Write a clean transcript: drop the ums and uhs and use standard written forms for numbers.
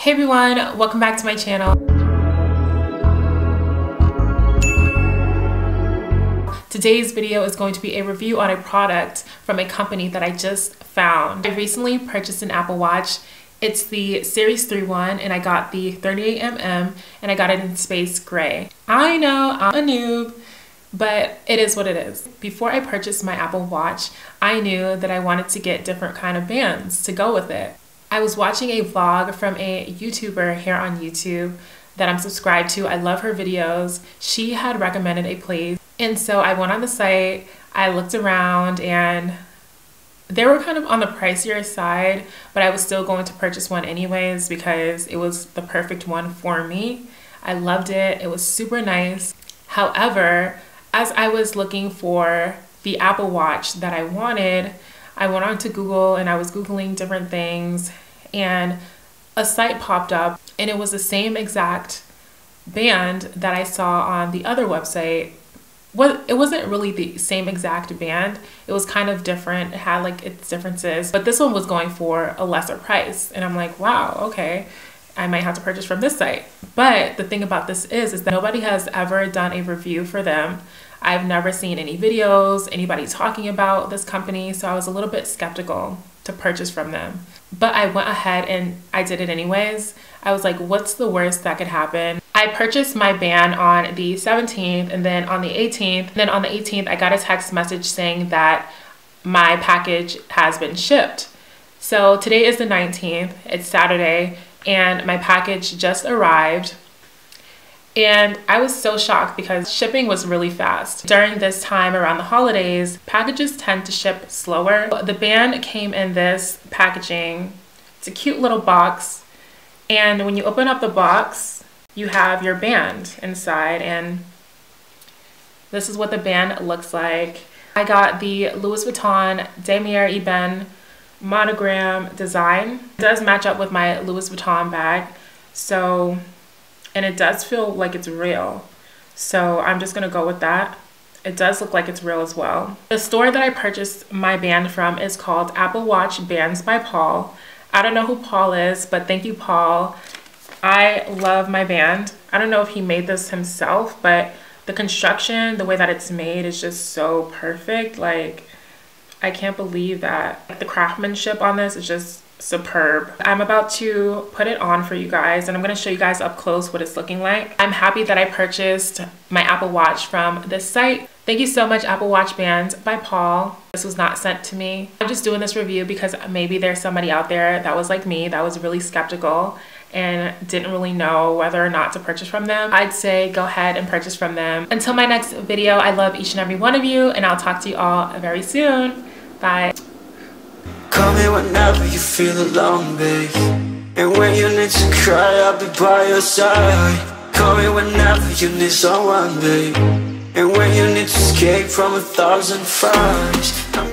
Hey everyone, welcome back to my channel. Today's video is going to be a review on a product from a company that I just found. I recently purchased an Apple Watch. It's the Series 3 one, and I got the 38mm, and I got it in space gray. I know I'm a noob, but it is what it is. Before I purchased my Apple Watch, I knew that I wanted to get different kind of bands to go with it. I was watching a vlog from a YouTuber here on YouTube that I'm subscribed to. I love her videos. She had recommended a place, and so I went on the site, I looked around, and they were kind of on the pricier side, but I was still going to purchase one anyways because it was the perfect one for me. I loved it. It was super nice. However, as I was looking for the Apple Watch that I wanted, I went on to Google and I was Googling different things, and a site popped up and it was the same exact band that I saw on the other website. It wasn't really the same exact band. It was kind of different. It had like its differences, but this one was going for a lesser price. And I'm like, wow, okay, I might have to purchase from this site. But the thing about this is that nobody has ever done a review for them. I've never seen any videos, anybody talking about this company, so I was a little bit skeptical to purchase from them. But I went ahead and I did it anyways. I was like, what's the worst that could happen? I purchased my band on the 17th, and then on the 18th. Then on the 18th, I got a text message saying that my package has been shipped. So today is the 19th, it's Saturday, and my package just arrived. And I was so shocked because shipping was really fast. During this time around the holidays, packages tend to ship slower. The band came in this packaging. It's a cute little box. And when you open up the box, you have your band inside. And this is what the band looks like. I got the Louis Vuitton Damier Ebene monogram design. It does match up with my Louis Vuitton bag. And it does feel like it's real. So I'm just gonna go with that. It does look like it's real as well. The store that I purchased my band from is called Apple Watch Bands by Paul. I don't know who Paul is, but thank you, Paul. I love my band. I don't know if he made this himself, but the construction, the way that it's made is just so perfect. Like, I can't believe that. The craftsmanship on this is just superb. I'm about to put it on for you guys, and I'm going to show you guys up close what it's looking like. I'm happy that I purchased my Apple Watch from this site. Thank you so much, Apple Watch Bands by Paul. This was not sent to me. I'm just doing this review because maybe there's somebody out there that was like me, that was really skeptical and didn't really know whether or not to purchase from them. I'd say go ahead and purchase from them. Until my next video, I love each and every one of you, and I'll talk to you all very soon. Bye. Call me whenever you feel alone, babe. And when you need to cry, I'll be by your side. Call me whenever you need someone, babe. And when you need to escape from 1,000 fires.